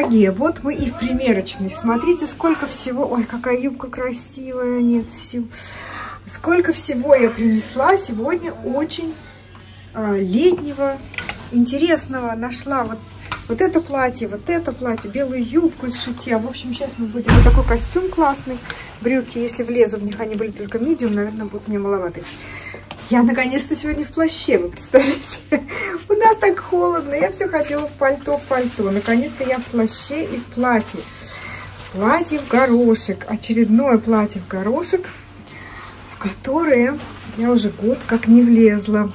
дорогие, вот мы и в примерочной. Смотрите, сколько всего. Ой, какая юбка красивая, нет сил. Сколько всего я принесла сегодня очень летнего, интересного. Нашла вот это платье, белую юбку из шитья. В общем, сейчас мы будем... Вот такой костюм классный. Брюки, если влезу в них, они были только медиум, наверное, будут мне маловаты. Я наконец-то сегодня в плаще, вы представляете? У нас так холодно, я все хотела в пальто. Наконец-то я в плаще и в платье. Платье в горошек, очередное платье в горошек, в которое я уже год как не влезала.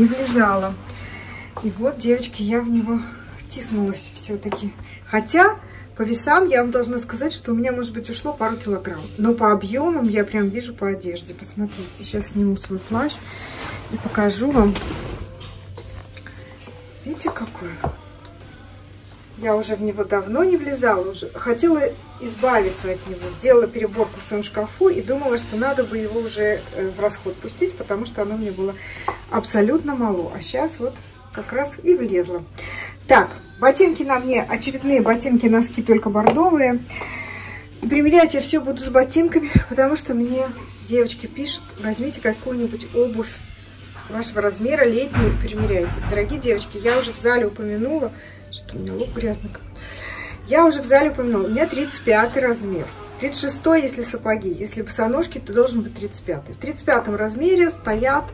И вот, девочки, я в него втиснулась все-таки. Хотя по весам я вам должна сказать, что у меня, может быть, ушло пару килограмм. Но по объемам я прям вижу по одежде. Посмотрите, сейчас сниму свой плащ и покажу вам. Видите, какой? Я уже в него давно не влезала. Уже хотела избавиться от него. Делала переборку в своем шкафу и думала, что надо бы его уже в расход пустить, потому что оно мне было абсолютно мало. А сейчас вот как раз и влезла. Так, ботинки на мне, очередные ботинки, носки только бордовые. И примерять я все буду с ботинками, потому что мне девочки пишут, возьмите какую-нибудь обувь вашего размера, летнюю, примеряйте. Дорогие девочки, я уже в зале упомянула, что у меня лоб грязный. Я уже в зале упомянула, у меня 35 размер. 36, если сапоги, если босоножки, то должен быть 35. В 35 размере стоят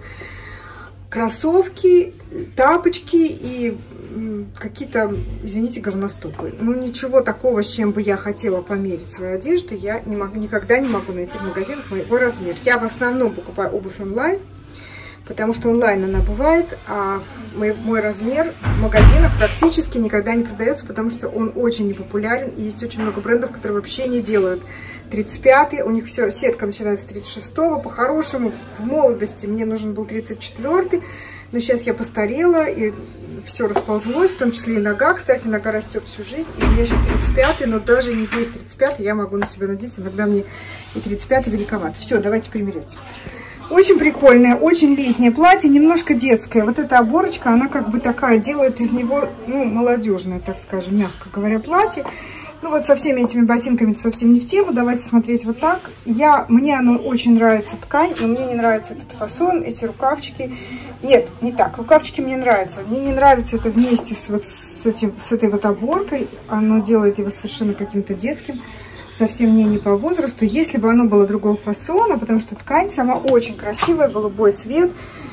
кроссовки, тапочки и какие-то, извините, говностопы. Ну, ничего такого, с чем бы я хотела померить свою одежду, я никогда не могу найти в магазинах моего размера. Я в основном покупаю обувь онлайн, потому что онлайн она бывает, а мой размер в магазинах практически никогда не продается, потому что он очень непопулярен. И есть очень много брендов, которые вообще не делают 35-й. У них все, сетка начинается с 36-го. По-хорошему, в молодости мне нужен был 34-й. Но сейчас я постарела, и все расползлось, в том числе и нога. Кстати, нога растет всю жизнь. И у меня сейчас 35-й, но даже не весь 35-й я могу на себя надеть. Иногда мне и 35-й великоват. Все, давайте примерять. Очень прикольное, очень летнее платье, немножко детское. Вот эта оборочка, она как бы такая, делает из него, ну, молодежное, так скажем, мягко говоря, платье. Ну, вот со всеми этими ботинками совсем не в тему. Давайте смотреть вот так. Мне оно очень нравится, ткань, но мне не нравится этот фасон, эти рукавчики. Нет, не так. Рукавчики мне нравятся. Мне не нравится это вместе с этой вот оборкой. Оно делает его совершенно каким-то детским. Совсем мне не по возрасту. Если бы оно было другого фасона, потому что ткань сама очень красивая, голубой цвет,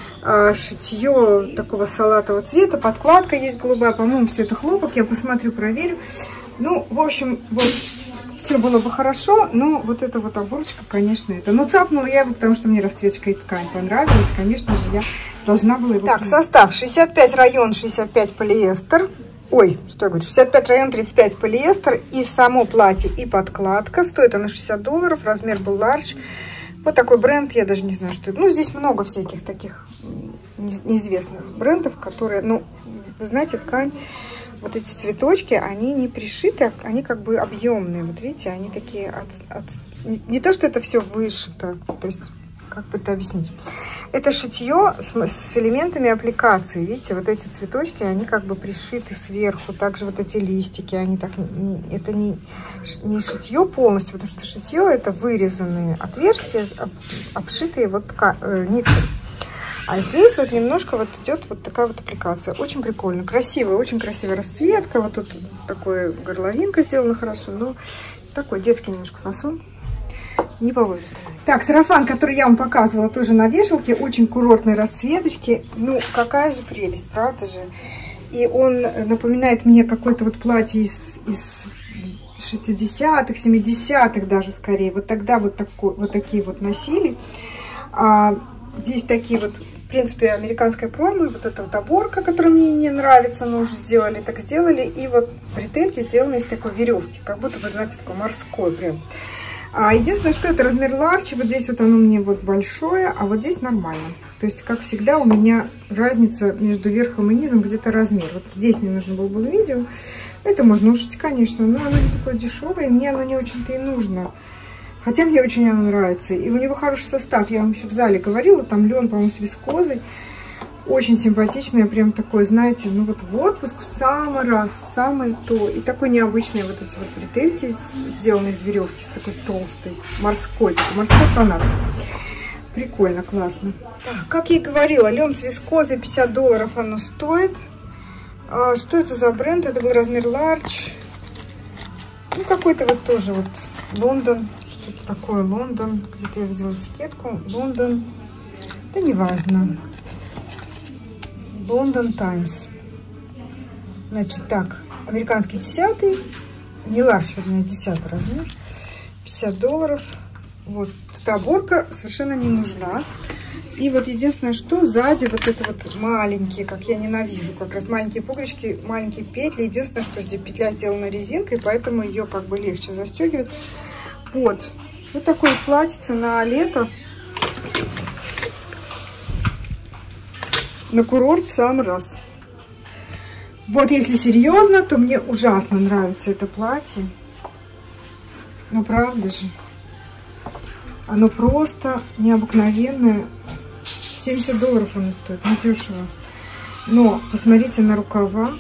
шитье такого салатового цвета, подкладка есть голубая, по-моему, все это хлопок, я посмотрю, проверю. Ну, в общем, вот, все было бы хорошо, но вот эта вот оборочка, конечно, это. Но цапнула я его, потому что мне расцветка и ткань понравилась, конечно же, я должна была его... Так, состав: 65 район, 65 полиэстер. Ой, что я говорю, 65 район, 35 полиэстер. И само платье, и подкладка. Стоит оно $60, размер был large. Вот такой бренд, я даже не знаю, что это. Ну, здесь много всяких таких неизвестных брендов, которые, ну, вы знаете, ткань, вот эти цветочки, они не пришиты, они как бы объемные. Вот видите, они такие, не то, что это все вышито, то есть... Как бы это объяснить? Это шитье с элементами аппликации. Видите, вот эти цветочки, они как бы пришиты сверху. Также вот эти листики, они так... это не шитье полностью, потому что шитье — это вырезанные отверстия, обшитые вот ниткой. А здесь вот немножко вот идет вот такая вот аппликация. Очень прикольно. Красивая, очень красивая расцветка. Вот тут такая горловинка сделана хорошо, но такой детский немножко фасон. Не по возрасту. Так, сарафан, который я вам показывала тоже на вешалке, очень курортной расцветочки. Ну, какая же прелесть, правда же? И он напоминает мне какое-то вот платье из 60-х, 70-х даже скорее. Вот тогда вот такие вот носили. А здесь такие вот, в принципе, американская промо. Вот эта вот оборка, которая мне не нравится, но уже сделали, так сделали. И вот бретельки сделаны из такой веревки, как будто бы, знаете, такой морской прям. Единственное, что это размер large, вот здесь вот оно мне вот большое, а вот здесь нормально. То есть, как всегда, у меня разница между верхом и низом где-то размер. Вот здесь мне нужно было бы видео. Это можно ушить, конечно, но оно не такое дешевое, и мне оно не очень-то и нужно. Хотя мне очень оно нравится. И у него хороший состав, я вам еще в зале говорила, там лен, по-моему, с вискозой. Очень симпатичное, прям такое, знаете, ну вот в отпуск в самый раз, самое то. И такой необычный вот эти вот бретельки, сделанные из веревки, с такой толстой, морской канат. Прикольно, классно. Так, как я и говорила, лен с вискозой, $50 оно стоит. Что это за бренд? Это был размер large. Ну, какой-то вот тоже вот Лондон, что-то такое, Лондон. Где-то я видела этикетку. Лондон, да неважно. Лондон Таймс. Значит, так, американский 10-й, не large, вернее, 10-й размер. $50. Вот, эта оборка совершенно не нужна. И вот единственное, что сзади вот это вот маленькие, как я ненавижу, как раз маленькие пуговички, маленькие петли. Единственное, что здесь петля сделана резинкой, поэтому ее как бы легче застегивать. Вот. Вот такое платьице на лето. На курорт в самый раз. Вот если серьезно, то мне ужасно нравится это платье. Ну правда же. Оно просто необыкновенное. $70 оно стоит, не дешево. Но посмотрите на рукава.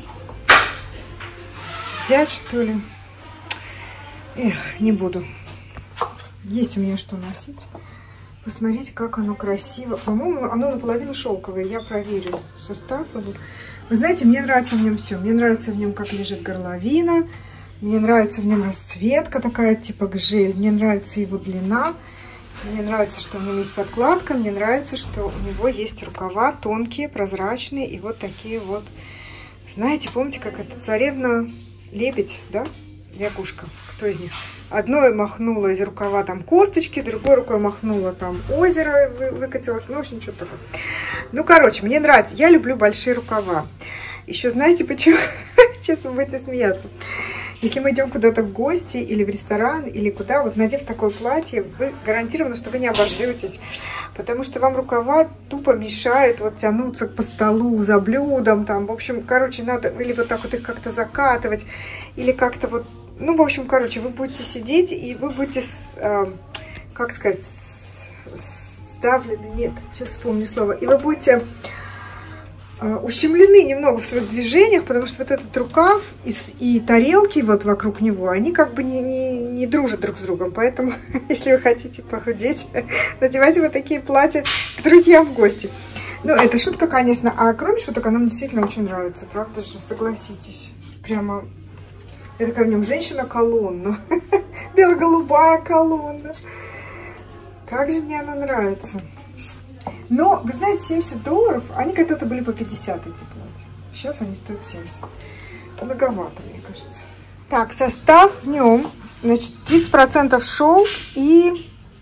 Взять, что ли? Эх, не буду. Есть у меня что носить. Посмотрите, как оно красиво. По-моему, оно наполовину шелковое. Я проверю состав его. Вы знаете, мне нравится в нем все. Мне нравится в нем, как лежит горловина. Мне нравится в нем расцветка такая, типа гжель. Мне нравится его длина. Мне нравится, что у него есть подкладка. Мне нравится, что у него есть рукава тонкие, прозрачные. И вот такие вот. Знаете, помните, как это царевна лебедь, да? Якушка. Кто из них? Одной махнула из рукава там косточки, другой рукой махнула там озеро, выкатилось. Ну, в общем, что-то такое. Ну, короче, мне нравится. Я люблю большие рукава. Еще знаете почему? Сейчас вы будете смеяться. Если мы идем куда-то в гости или в ресторан, или куда, вот надев такое платье, вы гарантированно, что вы не обожретесь, потому что вам рукава тупо мешают вот тянуться по столу за блюдом, там, в общем, короче, надо или вот так вот их как-то закатывать, или как-то вот, ну, в общем, короче, вы будете сидеть, и вы будете, как сказать, сдавлены, нет, сейчас вспомню слово, и вы будете ущемлены немного в своих движениях, потому что вот этот рукав и тарелки вот вокруг него, они как бы не дружат друг с другом. Поэтому, если вы хотите похудеть, надевайте вот такие платья к друзьям в гости. Ну, это шутка, конечно. А кроме шуток, она мне действительно очень нравится. Правда же, согласитесь. Прямо, я такая в нем женщина-колонна. Бело-голубая колонна. Как же мне она нравится. Но, вы знаете, $70, они когда-то были по 50 эти платья. Сейчас они стоят 70. Многовато, мне кажется. Так, состав в нем, значит, 30% шелк и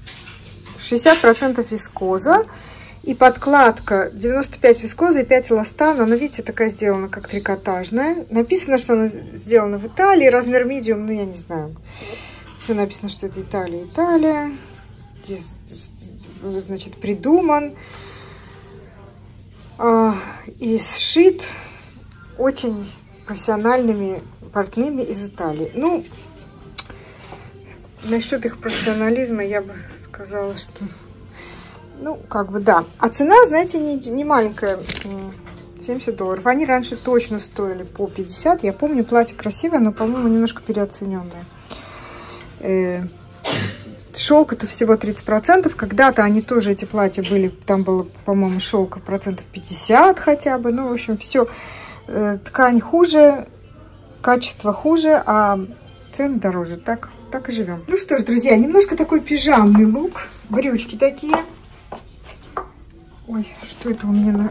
60% вискоза. И подкладка 95 вискоза и 5 эластана. Она, видите, такая сделана, как трикотажная. Написано, что она сделана в Италии. Размер medium, ну, я не знаю. Все написано, что это Италия. Здесь, значит, придуман и сшит очень профессиональными портными из Италии. Ну, насчет их профессионализма я бы сказала, что, ну, как бы, да. А цена, знаете, не маленькая, $70. Они раньше точно стоили по 50. Я помню, платье красивое, но, по-моему, немножко переоцененное. Шелк это всего 30%. Когда-то они тоже, эти платья были, там было, по-моему, шелка 50% хотя бы. Ну, в общем, все. Ткань хуже, качество хуже, а цены дороже. Так и живем. Ну что ж, друзья, немножко такой пижамный лук. Брючки такие. Ой, что это у меня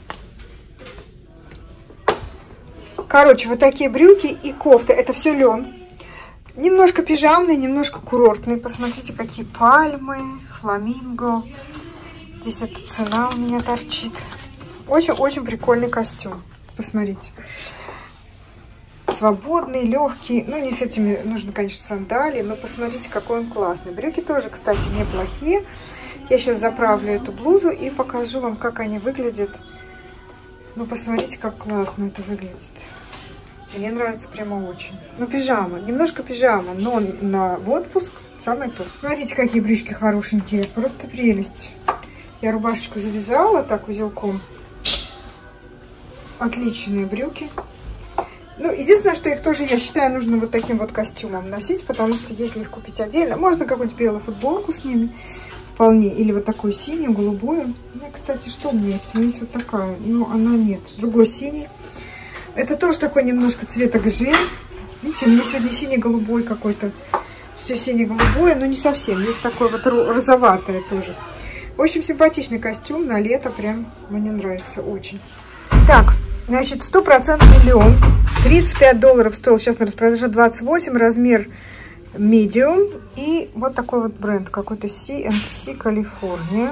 Короче, вот такие брюки и кофта. Это все лен. Немножко пижамный, немножко курортный. Посмотрите, какие пальмы, фламинго. Здесь эта цена у меня торчит. Очень-очень прикольный костюм. Посмотрите. Свободный, легкий. Ну, не с этими нужно, конечно, сандалии, но посмотрите, какой он классный. Брюки тоже, кстати, неплохие. Я сейчас заправлю эту блузу и покажу вам, как они выглядят. Ну, посмотрите, как классно это выглядит. Мне нравится прямо очень. Ну, пижама. Немножко пижама, но в отпуск самое то. Смотрите, какие брючки хорошенькие. Просто прелесть. Я рубашечку завязала так узелком. отличные брюки. Ну, единственное, что их тоже, я считаю, нужно вот таким вот костюмом носить, потому что если их купить отдельно, можно какую-нибудь белую футболку с ними вполне, или вот такую синюю, голубую. Ну, кстати, что у меня есть? У меня есть вот такая, но она нет. Другой синий. Это тоже такой немножко цвета гжель. Видите, у меня сегодня синий-голубой какой-то. Все сине-голубое, но не совсем. Есть такое вот розоватое тоже. В общем, симпатичный костюм на лето. Прям мне нравится очень. Так, значит, 100% лен. $35 стоил. Сейчас на распродаже 28. Размер medium. И вот такой вот бренд. Какой-то C&C California.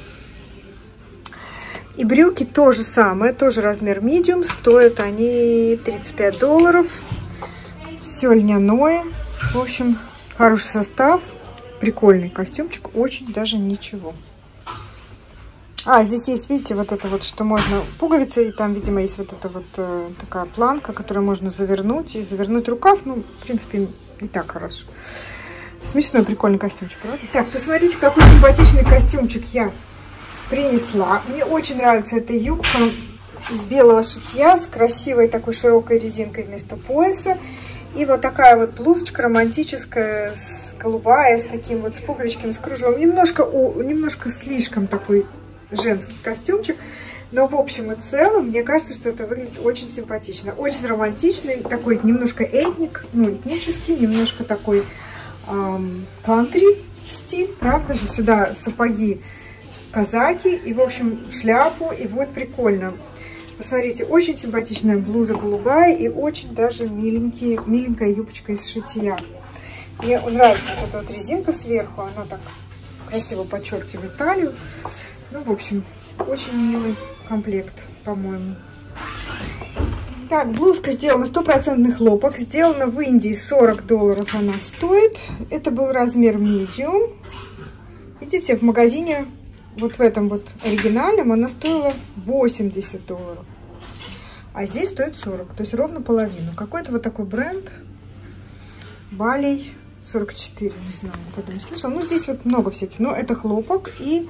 И брюки то же самое. Тоже размер medium. Стоят они $35. Все льняное. В общем, хороший состав. Прикольный костюмчик. Очень даже ничего. А, здесь есть, видите, вот это вот, что можно пуговицы. И там, видимо, есть вот эта вот такая планка, которую можно завернуть. И завернуть рукав. Ну, в принципе, и так хорошо. Смешной, прикольный костюмчик, правда? Так, посмотрите, какой симпатичный костюмчик я принесла. Мне очень нравится эта юбка из белого шитья с красивой такой широкой резинкой вместо пояса. И вот такая вот блузочка романтическая, голубая, с таким вот с пуговичками, с кружевом. Немножко слишком такой женский костюмчик. Но в общем и целом, мне кажется, что это выглядит очень симпатично. Очень романтичный, такой немножко этнический, немножко такой кантри стиль. Правда же? Сюда сапоги казаки и, в общем, шляпу, и будет прикольно. Посмотрите, очень симпатичная блуза голубая и очень даже миленькая юбочка из шитья. Мне нравится вот эта вот резинка сверху, она так красиво подчеркивает талию. Ну, в общем, очень милый комплект, по-моему. Так, блузка сделана 100% хлопок, сделана в Индии, $40 она стоит. Это был размер medium. Видите, в магазине... Вот в этом вот оригинальном она стоила $80. А здесь стоит 40. То есть ровно половину. Какой-то вот такой бренд. Балей 44. Не знаю, никогда не слышала. Ну, здесь вот много всяких. Но это хлопок. И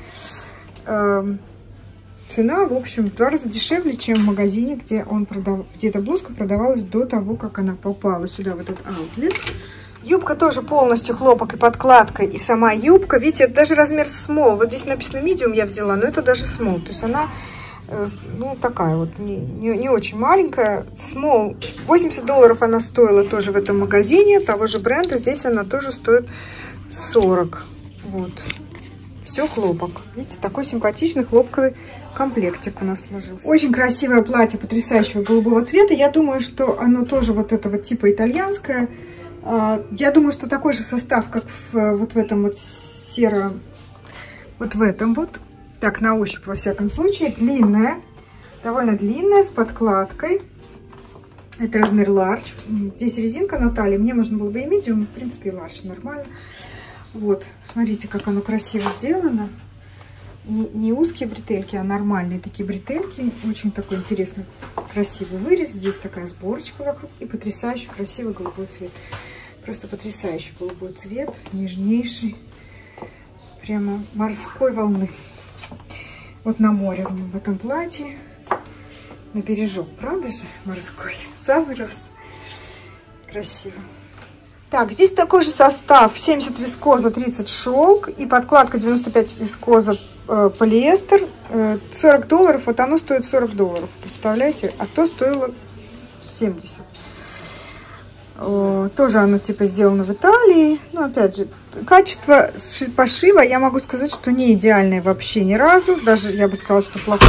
цена, в общем, в 2 раза дешевле, чем в магазине, где эта блузка продавалась до того, как она попала сюда, в этот аутлет. Юбка тоже полностью хлопок и подкладка, и сама юбка. Видите, это даже размер small. Вот здесь написано medium я взяла, но это даже small. То есть она, ну, такая вот, не очень маленькая. Small. $80 она стоила тоже в этом магазине, того же бренда. Здесь она тоже стоит 40. Вот. Все хлопок. Видите, такой симпатичный хлопковый комплектик у нас сложился. Очень красивое платье потрясающего голубого цвета. Я думаю, что оно тоже вот этого типа итальянское. Я думаю, что такой же состав, как вот в этом вот вот в этом вот. Так, на ощупь, во всяком случае. Длинная, довольно длинная, с подкладкой. Это размер large. Здесь резинка на талии. Мне можно было бы и medium, в принципе, и large нормально. Вот, смотрите, как оно красиво сделано. Не узкие бретельки, а нормальные такие бретельки. Очень такой интересный, красивый вырез. Здесь такая сборочка вокруг. И потрясающий красивый голубой цвет. Просто потрясающий голубой цвет. Нежнейший. Прямо морской волны. Вот на море в этом платье. На бережок. Правда же? Морской. Самый раз. Красиво. Так, здесь такой же состав. 70 вискоза, 30 шелк. И подкладка 95 вискоза, полиэстер. $40. Вот оно стоит $40. Представляете? А то стоило 70. Тоже оно типа сделано в Италии. Но опять же, качество пошива, я могу сказать, что не идеальное вообще ни разу. Даже я бы сказала, что плохое.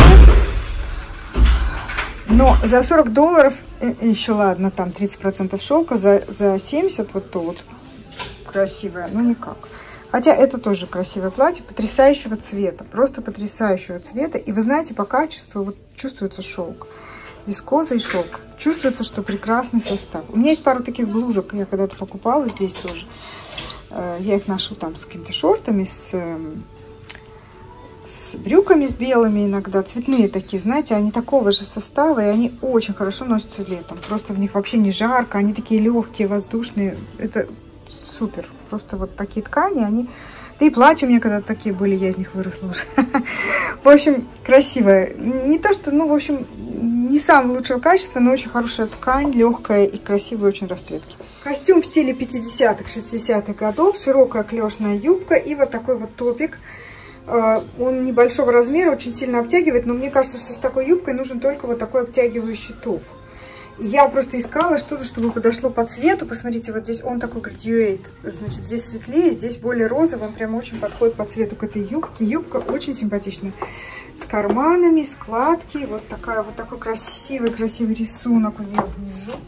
Но за $40 еще ладно, там 30% шелка, за 70 вот то вот красивое, но никак. Хотя это тоже красивое платье, потрясающего цвета, просто потрясающего цвета. И вы знаете, по качеству вот чувствуется шелк, вискоза и шелк. Чувствуется, что прекрасный состав. У меня есть пару таких блузок, я когда-то покупала здесь тоже. Я их ношу там с какими-то шортами, с брюками с белыми иногда, цветные такие, знаете, они такого же состава, и они очень хорошо носятся летом. Просто в них вообще не жарко, они такие легкие, воздушные, это супер. Просто вот такие ткани, они... Да и платья у меня когда-то такие были, я из них выросла уже. В общем, красивое. Не то, что, ну, в общем, не самого лучшего качества, но очень хорошая ткань, легкая и красивая очень расцветки. Костюм в стиле 50-х, 60-х годов, широкая клешная юбка и вот такой вот топик. Он небольшого размера, очень сильно обтягивает, но мне кажется, что с такой юбкой нужен только вот такой обтягивающий топ. Я просто искала что-то, чтобы подошло по цвету. Посмотрите, вот здесь он такой градиюэйт. Значит, здесь светлее, здесь более розовый. Он прям очень подходит по цвету к этой юбке. Юбка очень симпатичная. С карманами, складки. Вот такой красивый рисунок у нее внизу.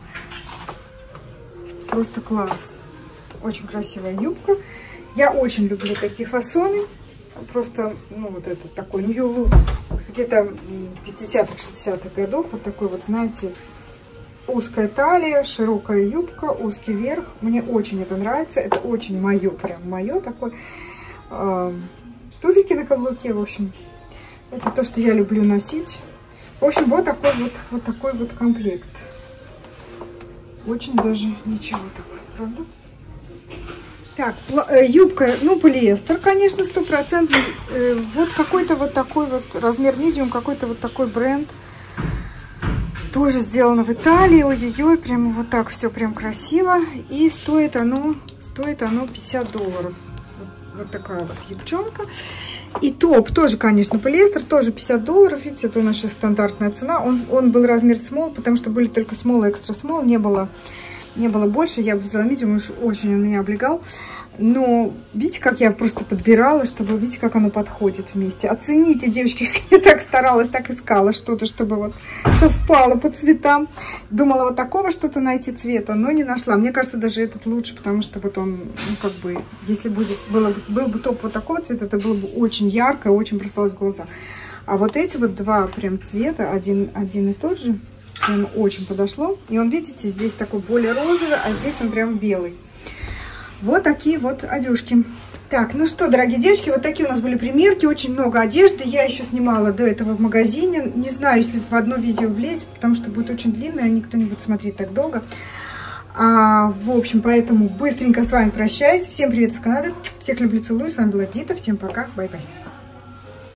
Просто класс. Очень красивая юбка. Я очень люблю такие фасоны. Просто, ну, вот этот такой new look. Где-то 50-х, 60-х годов. Вот такой вот, знаете... Узкая талия, широкая юбка, узкий верх. Мне очень это нравится. Это очень мое, прям мое такое. Туфельки на каблуке, в общем. Это то, что я люблю носить. В общем, вот такой вот комплект. Очень даже ничего такой, правда? Так, юбка, ну, полиэстер, конечно, 100%. Вот какой-то вот такой вот размер медиум, какой-то вот такой бренд. Тоже сделано в Италии. Ой-ой-ой, прямо вот так все прям красиво. И стоит оно $50. Вот такая вот юбчонка. И топ тоже, конечно, полиэстер, тоже $50. Видите, это наша стандартная цена. Он был размер small, потому что были только small и extra small. Не было больше. Я взяла медиум, уж очень он меня облегал. Но видите, как я просто подбирала, чтобы видите, как оно подходит вместе. Оцените, девочки, я так старалась, так искала что-то, чтобы вот совпало по цветам. Думала вот такого что-то найти цвета, но не нашла. Мне кажется, даже этот лучше, потому что вот он, ну, как бы, если был бы топ вот такого цвета, это было бы очень ярко, очень бросалось в глаза. А вот эти вот два прям цвета, один и тот же, прям очень подошло. И он, видите, здесь такой более розовый, а здесь он прям белый. Вот такие вот одежки. Так, ну что, дорогие девочки, вот такие у нас были примерки. Очень много одежды. Я еще снимала до этого в магазине. Не знаю, если в одно видео влезет, потому что будет очень длинное, никто не будет смотреть так долго. В общем, поэтому быстренько с вами прощаюсь. Всем привет из Канады. Всех люблю, целую. С вами была Дита. Всем пока. Бай-бай.